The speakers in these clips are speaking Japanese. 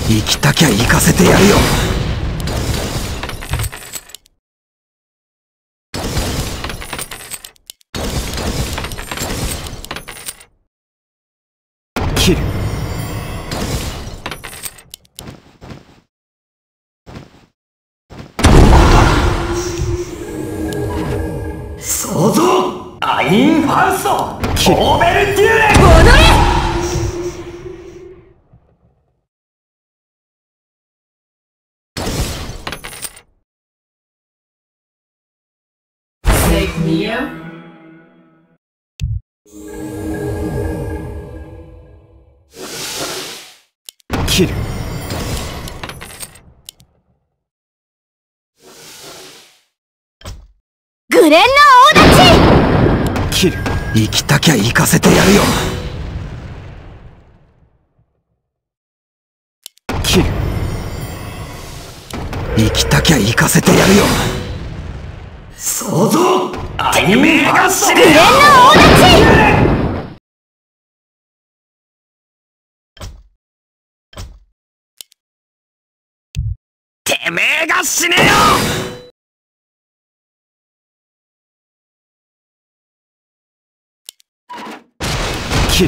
生きたきゃ行かせてやるよ。切る。 創造アインファウストオーベルテューレン。 踊れ。 切る。 グレンの大立ち。 切る。生きたきゃ行かせてやるよ。切る。生きたきゃ行かせてやるよ。 創造アインファウストグレンの大立ち。 てめえが死ねよ。 切る。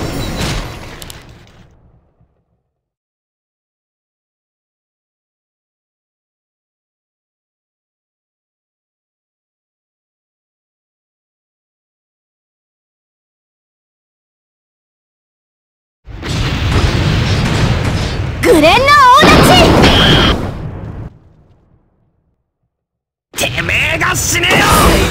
グレンの大立ち。 てめえが死ねよ。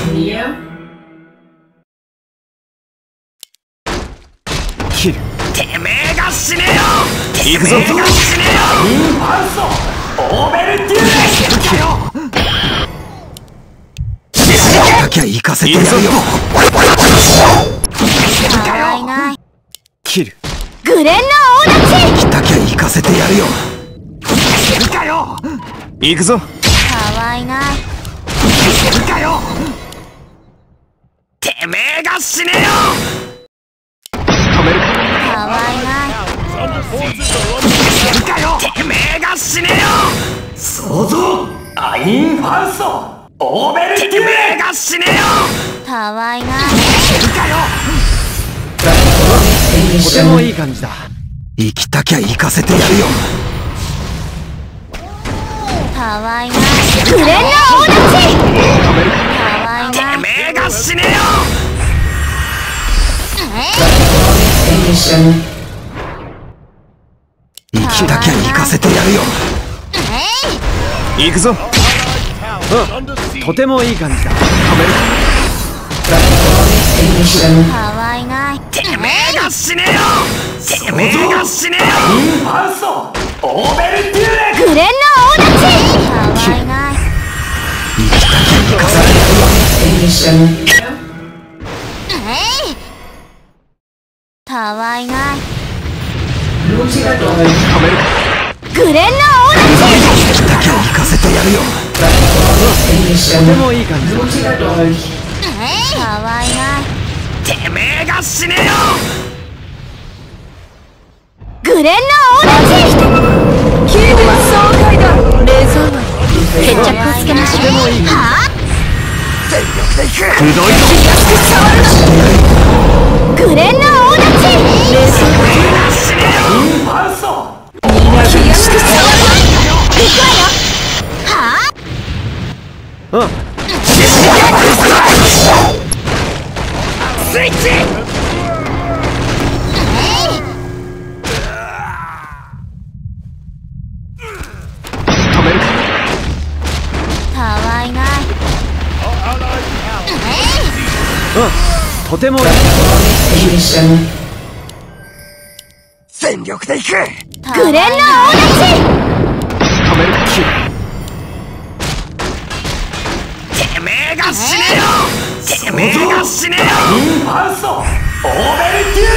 切る。 てめえが死ねよ。 行くぞ。 てめえが死ねよ。インファウストオーベルテューレン。かよ。 生きたきゃ行かせてやるよ。 たわいない。 切る。 グレンの大立ち。 生きたきゃ行かせてやるよ。 かよ。 行くぞ。 たわいない。 かよ。てめえが死ねよ。 止める。 たわいない。 かよ。てめえが死ねよ。創造アインファウストオーベルテューレン。てめえが死ねよ。 たわいない。 かよ。 とてもいい感じだ。生きたきゃ行かせてやるよ。 たわいない。グレンの大立ち。たわいてない。 めえが死ねよ。 生きたきゃ行かせてやるよ。行くぞ。とてもいい感じだ。止める。 たわいない。 てめえが死ねよ。てめえが死ねよ。インファウストオーベルテューレン。 グレンの大立ち。たわいない。 生きたきゃ行かせてやるよ。 たわいない。 止める。 グレンの大立ち。 生きたきゃ行かせてやるよ。とてもいい感じだ。 たわいない。 てめえが死ねよ。 グレンの大立ち。気分爽快だ。冷蔵は決着をつけましょう。はあ。 全力で行く。 くどいぞ。 グレンの大立ち。冷蔵は死ねよ。インファウスト気安く触るな。行くわよ。はあ。 うん。 スイッチ。 止める。 たわいない。 とてもいい。 全力で行く。 グレンの大立ち。 止める。切る。 てめえが死ねよ。てめえが死ねよ。インファウストオーベルテュー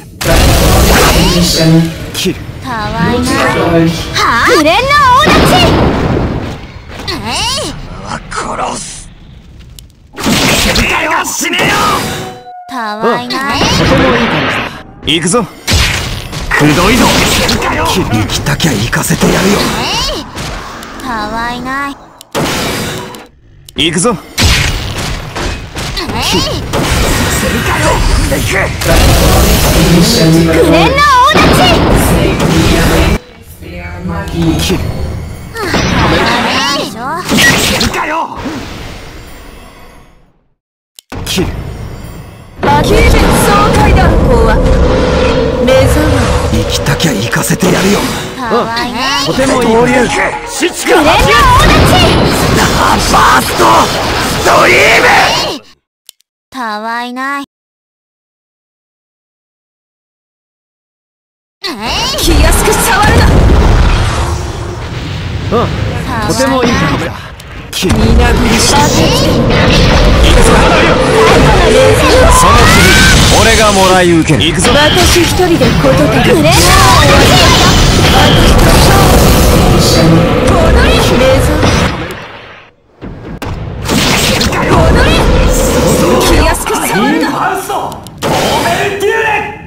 レン。 切る。 たわいない。はあ。グレンの大立ち。 殺す。てめえが死ねよ。 たわいない。 とてもいい感じだ。行くぞ。くどいぞ。 かよ。 よ。 生きたきゃ行かせてやるよ。 たわいない。 行くぞ。 グレンの大立ち。ないでしょ。 いけるかよ。 切る。 キーベン爽快だ。こは目覚め。 生きたきゃ行かせてやるよ。 たわいない。 とてもいい。 合流シチカグレンの大立ち。 バーストドリーム。 たわいない。気安く触るな。 とてもいい感じだ。切る。 皆ぐりした。 その次、俺がもらい受ける。行くぞ。 私一人でことたグレンの大立ち。私と勝負。踊り。目覚め。踊り。気安く触るな。 ファウストオーベルティーレ。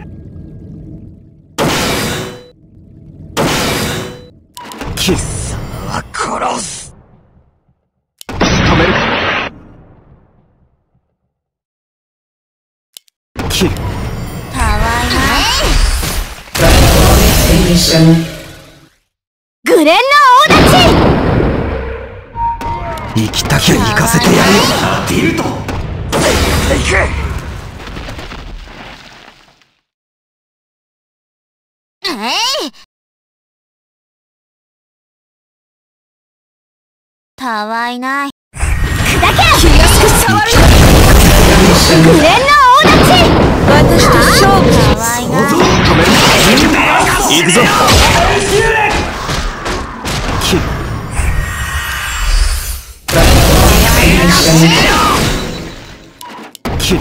貴様は殺す。止める。切る。 たわいない。グレンの大立ち。 生きたきゃ行かせてやるよ。 ディルト行け。 たわいない。砕け。気安く触るな。グレンの大立ち。私と勝負。たわいない。 行くぞ。切る。切る。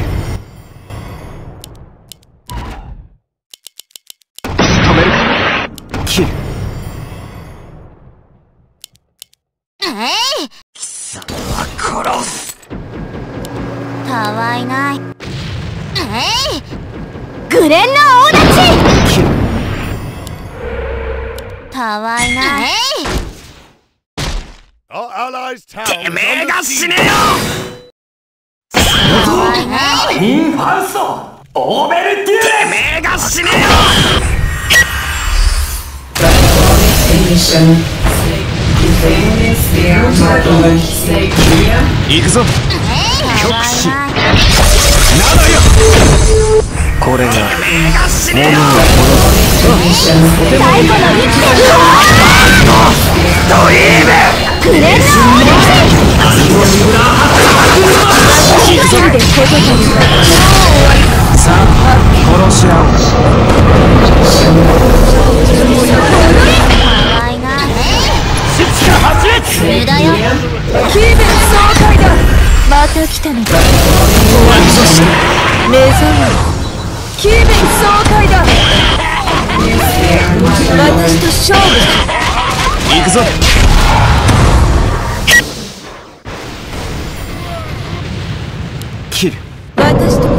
止める。切る。貴様は殺す。 たわいない。グレンの大立ち。 切る。 たわいない。 てめえが死ねよ。 たわいない。 インファウストオーベルティーレ。てめえが死ねよ。 行くぞ。 たわいない。 これが最後の一手。 ドリーム。 グレンの大立ち。一人でことたり。 さあ殺し合おう。 たわいない。無駄よ。キーベン爽快だ。また来たのか。目覚め。キーベン爽快だ。私と勝負。 行くぞ。切る。 私と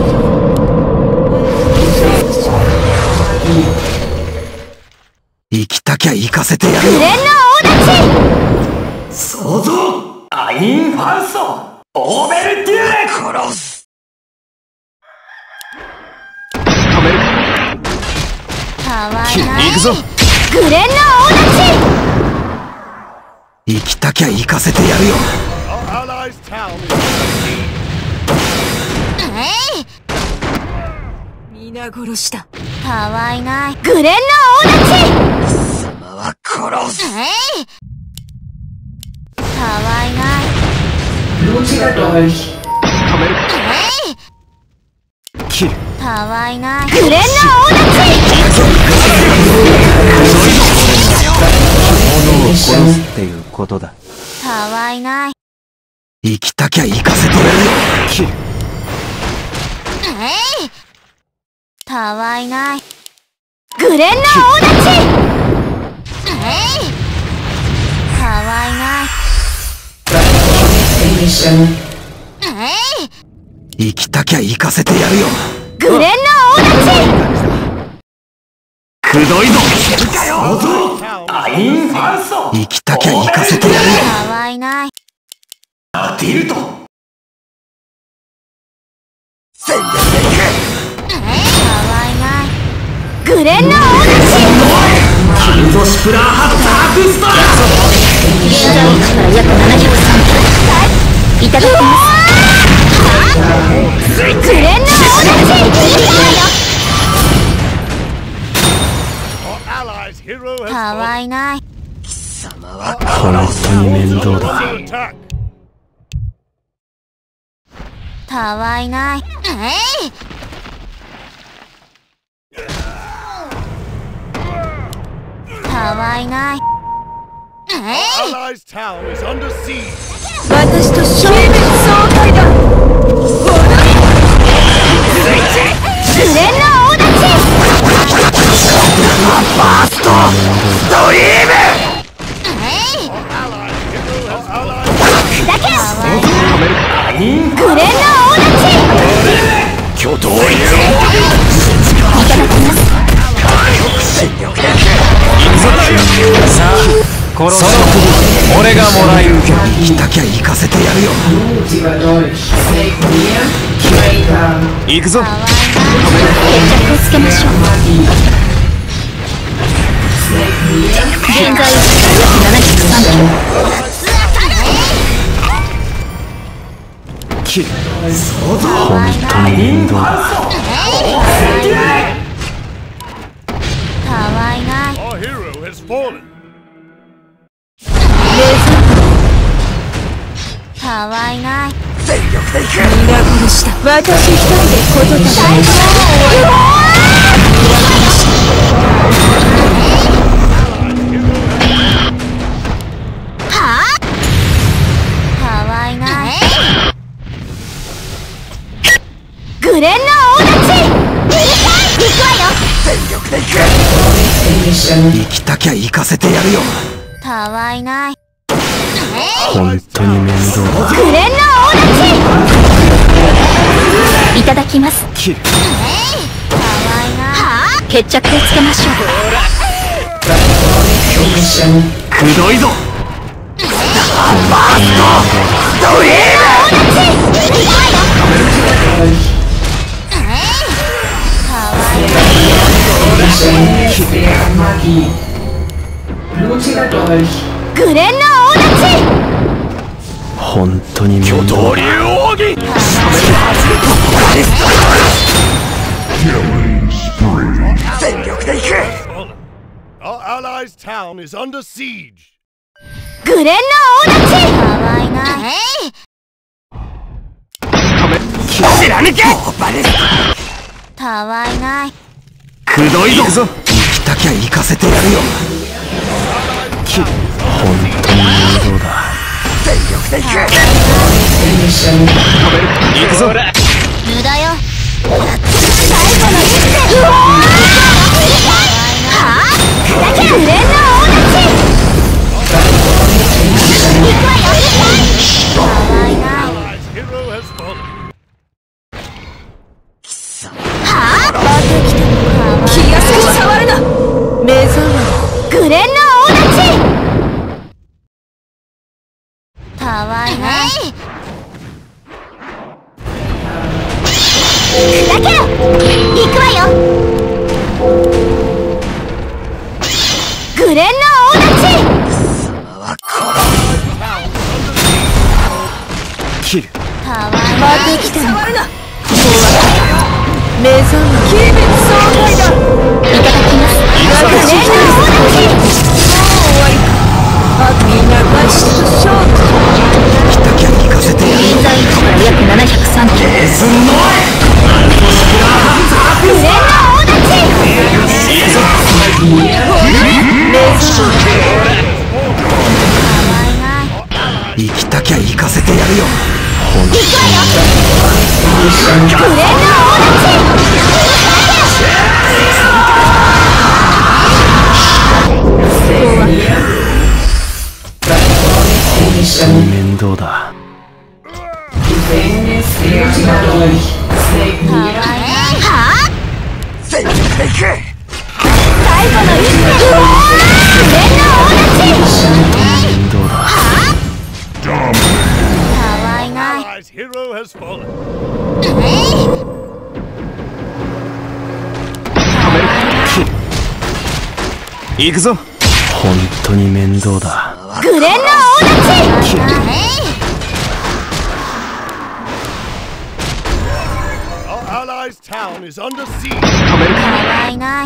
生きたきゃ行かせてやるよ。 グレンの大立ち。 想像アインファウストオーベルティーレ。 殺す。止める。 たわいない。 行くぞ。 グレンの大立生きたきゃ行かせてやるよ。 皆殺しだ。たわいない。グレンの大立ち。 貴様は殺す。 たわいない。 止める。切る。 たわいない。グレンの大立物を殺すっていうことだ。 ち。たわいない。 生きたきゃ行かせてやるよ。切る。 たわいない。グレンの大立ち。たわいない。 生きたきゃ行かせてやるよ。 グレンの大立ち。 くどいぞ。想像アインファースト。 生きたきゃ行かせてやるよ。 かわいない。 アティルト。 戦略でいかわいない。グレンの大キルゾシプラーハッタークスター。 現在位置から約703キロ。いただきます。グレンの大かわいない。 貴様は本当に面倒だ。 かわいない。かわいない。私と消滅総会だ。グレンの大立ち。 ファーストドリーム。 だけアイングレンの大立ち。 巨頭いただきます。 戦力でさあその首俺がもらい受ける。 生きたきゃ行かせてやるよ。 行くぞ。 かわいない。決着をつけましょう。現在位置から約703キロ。 本当に面倒だ。 かわいない。かわいない。 戦力でいく。 皆殺しだ。私一人でことた最高。はあ。かわいない。グレンの大立ち。行くわよ。 戦力でいく。生きたきゃ行かせてやるよ。 かわいない。 本当に面倒だ。 グレンの大立ち。いただきます。かわいない。決着をつけましょう。 くどいぞ。 ファーストドリーグレンの大立ち。 本当に面倒だ。 戦力でいく。 グレンの大立ち。かわいない。 貫け。バレスかわいない。 くどいぞ。 生きたきゃ行かせてやるよ。 本当に面倒だ。 戦力でいく。 行くぞ。 無駄よ。最後の一手。うわー。グレンの大立ち。行くわよ。かわいない。はあ。気安く触るな。目覚め。グレンの大立ち。かわいない。砕けろ。行くわよ。グレンの大立ち。 切る。 かわいない。また来たの。目覚め。鬼滅総会だ。いただきます。グレンの大立ち。終わりか。みんな開始と勝負。 生きたきゃ行かせてやるよ。 現在位置から約703キロ。 すんのグレンの大立ち。 生きたきゃ行かせてやるよ。 行くわよ。グレンの大立面倒だ。 かわいない。はあ。 戦力でいく。 最後 has fallen. 行くぞ。本当に面倒だ。 グレンの大立ち Our allies' town is under siege. かわいない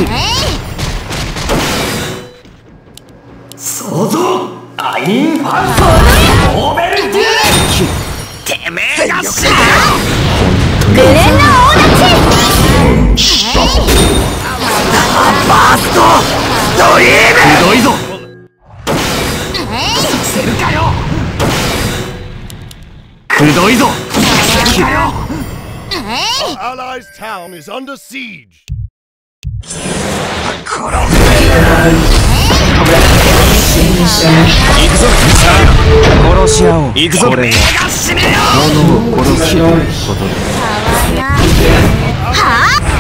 想像アインファンソオーベルデューてめえが死ねよグレンの大立ちバーストドリームひどいぞさせるかよくどいぞさせるかよ Our allies' town is under siege. 行くぞ。殺し合おう。行くぞ。これが物を殺すことだ。 はあ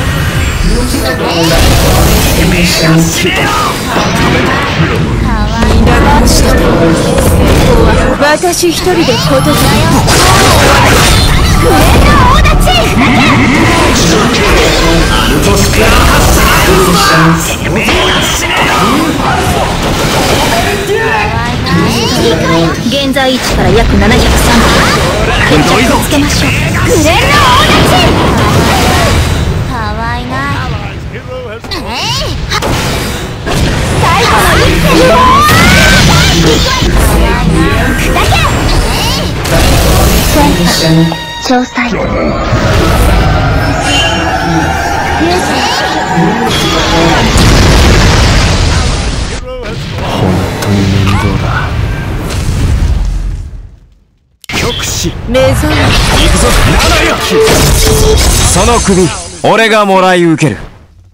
私一人でことじゃよグレンの大立ちアルトスペア発射てめえが死ねよオーベルデュー現在位置から約703キロ決着をつけましょうグレンの大立ちかわいない Allies' hero has fallen. 最後の一手だけ戦果詳細 Hero has fallen. 本当に面倒だ。極死。 目覚め行くぞ。その首俺がもらい受ける。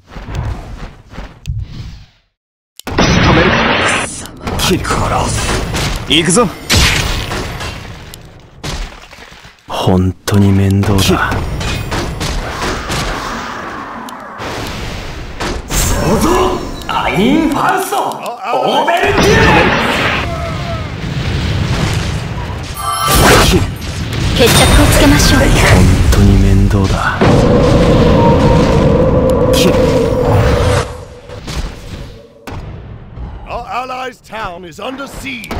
行くぞ。本当に面倒だ。 想像アインファンソオーベルデュ決着をつけましょう本当に面倒だ。 Our allies' town is under siege.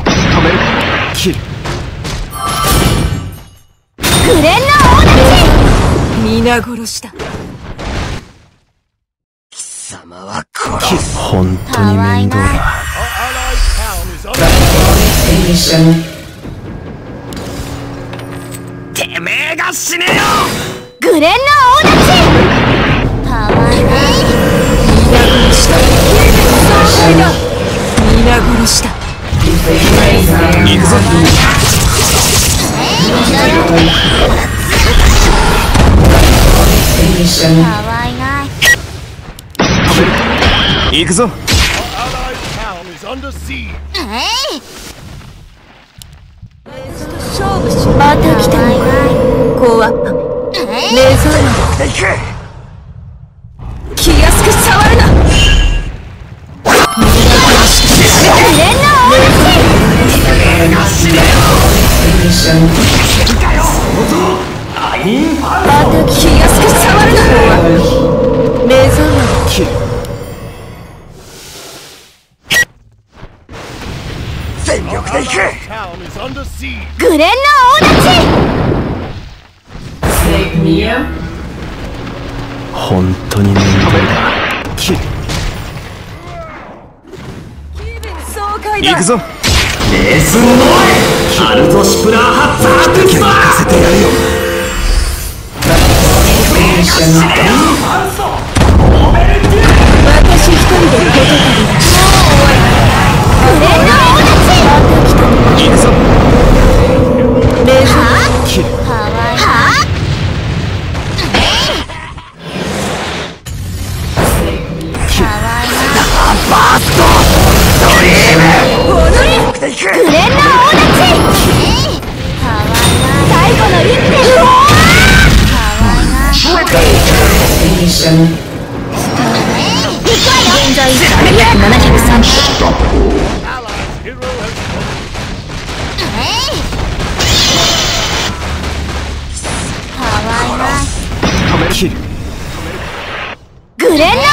グレンの大立ち皆殺しだ貴様は殺す本当に面倒だ。 Our allies' town is under siege. てめえが死ねよグレンの大立ちかわいない皆殺しだ皆殺しだ行くぞ。 かわいない行くぞ。 Our allies' town is under siege. 勝負しまた来たのかコアパメ目覚め行け気安く触るなグレンの大立アインファンまた気安く触るな目覚め全力 Our で行け allies' town is under siege. グレンの大立本当に面倒だ。 ち爽快行くぞ。 レースモノアルトシプラーハッザーテスだせてやるよてめえが死ねよファンソオーベルデュー私一人でことたりだグレンの大立ちまた来たのか行くぞ。 目覚めかわいいはあバーストドリーム踊れで行けグレンの大立ちかわいない最後の一手かわいない現在位置から約703キロ Allies' hero has fallen. 切る。 グレンナ